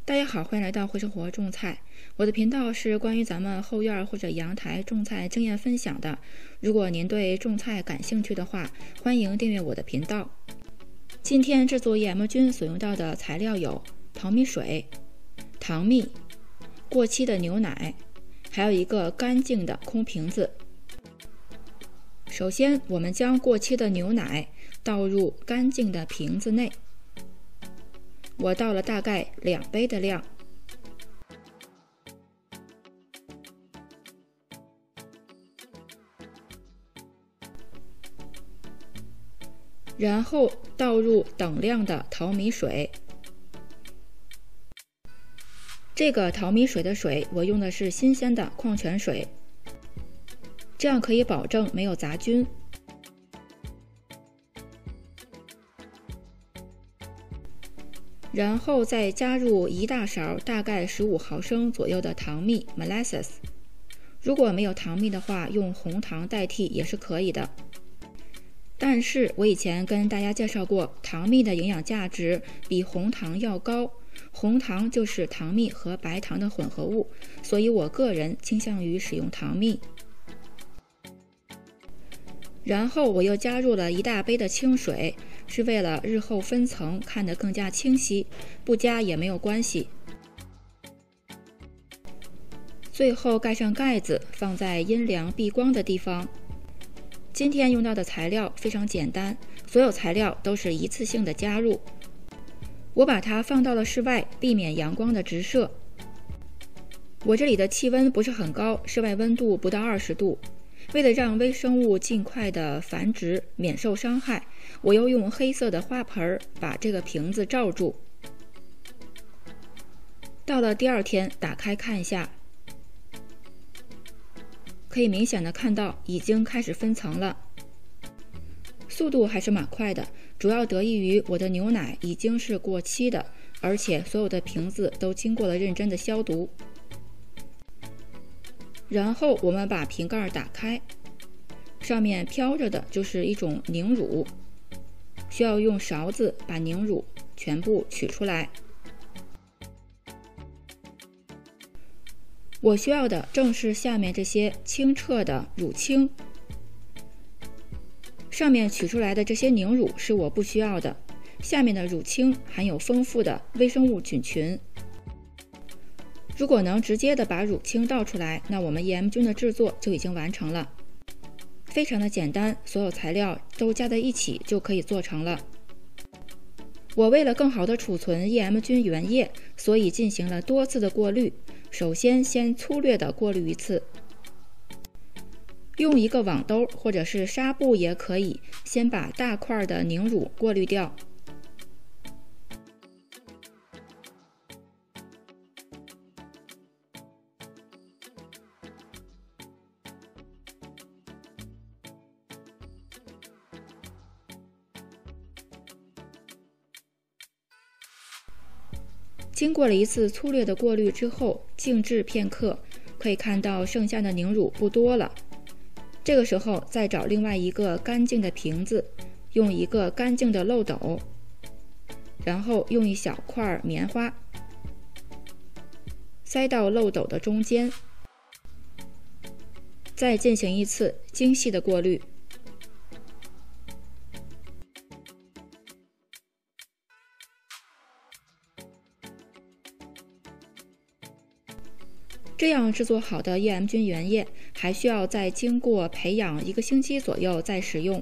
大家好，欢迎来到会生活种菜。我的频道是关于咱们后院或者阳台种菜经验分享的。如果您对种菜感兴趣的话，欢迎订阅我的频道。今天制作 EM 菌所用到的材料有淘米水、糖蜜、过期的牛奶，还有一个干净的空瓶子。首先，我们将过期的牛奶倒入干净的瓶子内。我倒了大概2杯的量，然后倒入等量的淘米水。这个淘米水的水我用的是新鲜的矿泉水，这样可以保证没有杂菌。然后再加入1大勺，大概15毫升左右的糖蜜 molasses。如果没有糖蜜的话，用红糖代替也是可以的。但是我以前跟大家介绍过，糖蜜的营养价值比红糖要高。红糖就是糖蜜和白糖的混合物，所以我个人倾向于使用糖蜜。然后我又加入了1大杯的清水，是为了日后分层看得更加清晰，不加也没有关系。最后盖上盖子，放在阴凉避光的地方。今天用到的材料非常简单，所有材料都是一次性的加入。我把它放到了室外，避免阳光的直射。我这里的气温不是很高，室外温度不到20度。为了让微生物尽快的繁殖，免受伤害，我又用黑色的花盆把这个瓶子罩住。到了第2天，打开看一下，可以明显的看到已经开始分层了，速度还是蛮快的，主要得益于我的牛奶已经是过期的，而且所有的瓶子都经过了认真的消毒。然后我们把瓶盖打开，上面飘着的就是一种凝乳，需要用勺子把凝乳全部取出来。我需要的正是下面这些清澈的乳清，上面取出来的这些凝乳是我不需要的，下面的乳清含有丰富的微生物菌群。如果能直接的把乳清倒出来，那我们 EM 菌的制作就已经完成了。非常的简单，所有材料都加在一起就可以做成了。我为了更好的储存 EM 菌原液，所以进行了多次的过滤。首先粗略的过滤一次，用一个网兜或者是纱布也可以，先把大块的凝乳过滤掉。经过了一次粗略的过滤之后，静置片刻，可以看到剩下的凝乳不多了。这个时候再找另外一个干净的瓶子，用一个干净的漏斗，然后用一小块棉花塞到漏斗的中间，再进行一次精细的过滤。这样制作好的 EM 菌原液还需要再经过培养1个星期左右再使用。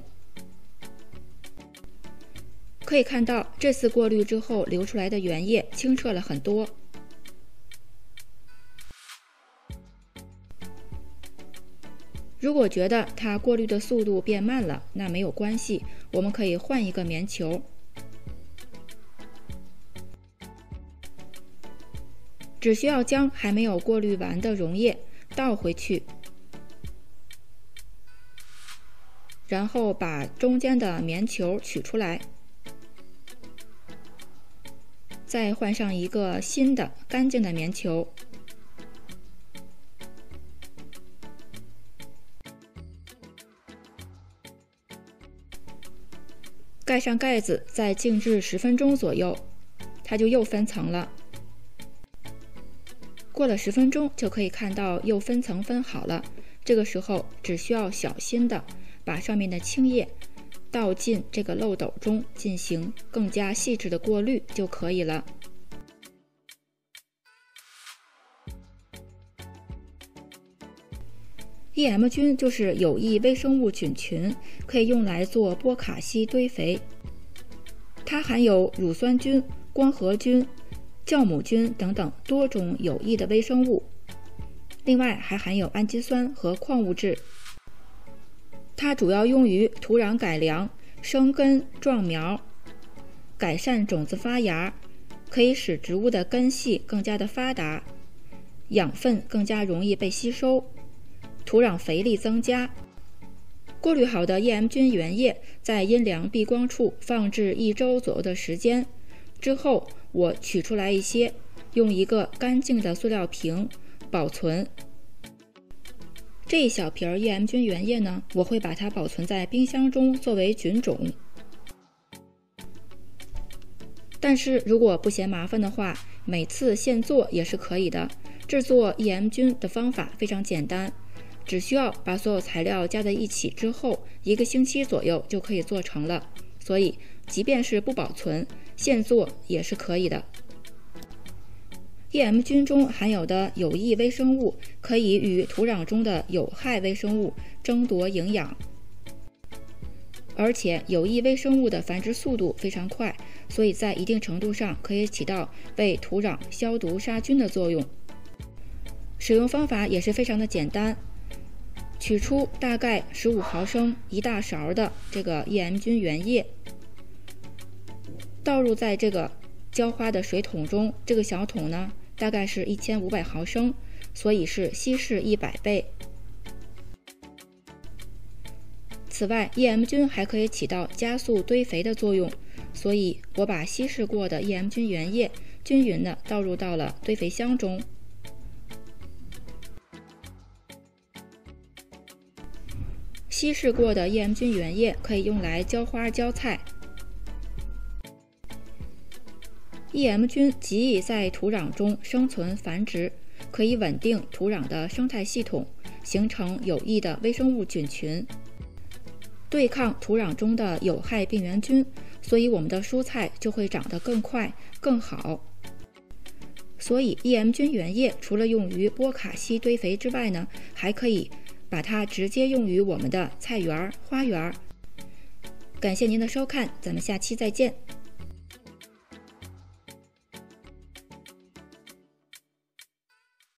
可以看到这次过滤之后流出来的原液清澈了很多。如果觉得它过滤的速度变慢了，那没有关系，我们可以换一个棉球。只需要将还没有过滤完的溶液倒回去，然后把中间的棉球取出来，再换上一个新的干净的棉球。盖上盖子，再静置10分钟左右，它就又分层了。 过了10分钟就可以看到又分层分好了，这个时候只需要小心的把上面的青叶倒进这个漏斗中，进行更加细致的过滤就可以了。EM 菌就是有益微生物菌群，可以用来做波卡西堆肥。它含有乳酸菌、光合菌、酵母菌等等多种有益的微生物，另外还含有氨基酸和矿物质。它主要用于土壤改良、生根壮苗、改善种子发芽，可以使植物的根系更加的发达，养分更加容易被吸收，土壤肥力增加。过滤好的 EM 菌原液在阴凉避光处放置1周左右的时间之后，我取出来一些，用一个干净的塑料瓶保存。这一小瓶 EM 菌原液呢，我会把它保存在冰箱中作为菌种。但是如果不嫌麻烦的话，每次现做也是可以的。制作 EM 菌的方法非常简单，只需要把所有材料加在一起之后，1个星期左右就可以做成了。所以即便是不保存，现做也是可以的。EM 菌中含有的有益微生物可以与土壤中的有害微生物争夺营养，而且有益微生物的繁殖速度非常快，所以在一定程度上可以起到为土壤消毒杀菌的作用。使用方法也是非常的简单，取出大概15毫升1大勺的这个 EM 菌原液，倒入在这个浇花的水桶中，这个小桶呢大概是1500毫升，所以是稀释100倍。此外 EM 菌还可以起到加速堆肥的作用，所以我把稀释过的 EM 菌原液均匀地倒入到了堆肥箱中。稀释过的 EM 菌原液可以用来浇花浇菜。EM 菌极易在土壤中生存繁殖，可以稳定土壤的生态系统，形成有益的微生物菌群，对抗土壤中的有害病原菌，所以我们的蔬菜就会长得更快更好。所以 EM 菌原液除了用于波卡西堆肥之外呢，还可以把它直接用于我们的菜园、花园。感谢您的收看，咱们下期再见。